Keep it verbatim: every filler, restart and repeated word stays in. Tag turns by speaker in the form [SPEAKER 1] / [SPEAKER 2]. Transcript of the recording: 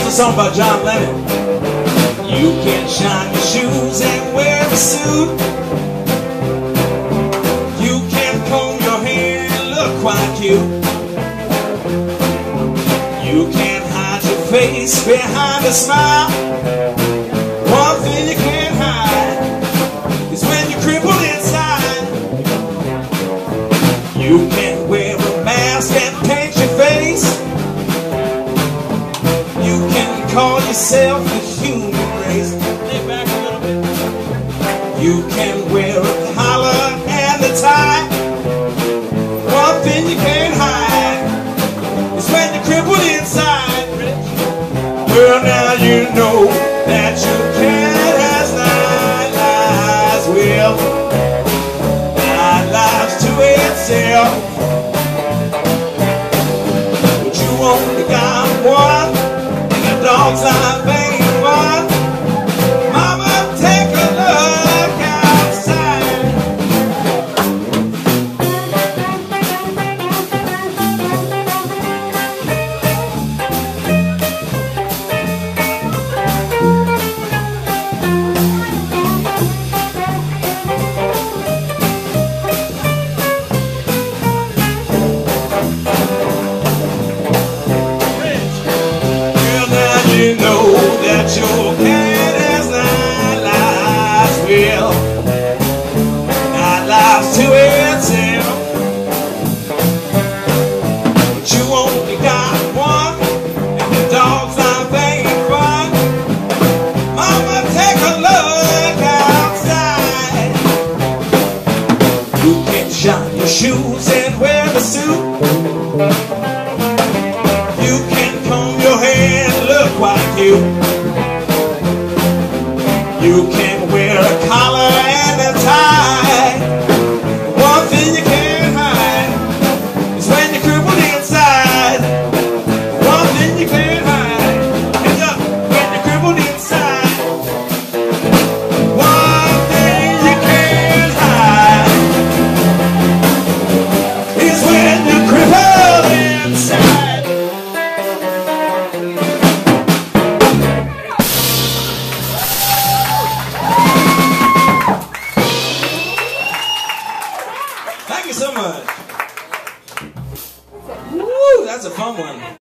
[SPEAKER 1] Here's a song by John Lennon. You can shine your shoes and wear a suit. You can comb your hair and look quite cute. You can hide your face behind a smile. One thing you can't hide is when you're crippled inside. You can wear a mask and paint your face. You can call yourself the human race. Lay back a little bit. You can wear a collar and a tie. One thing you can't hide is when you're crippled inside. Well, now you know that your cat has nine lives. Well, nine lives to itself. But you only got one, and the dog's not paying one. Mama, take a look outside. You know that your cat has nine lives. Well, nine lives to itself. But you only got one, and the dog's not paying fun. Mama, take a look outside. You can shine your shoes and wear the suit. You can comb your hair and look like you. You can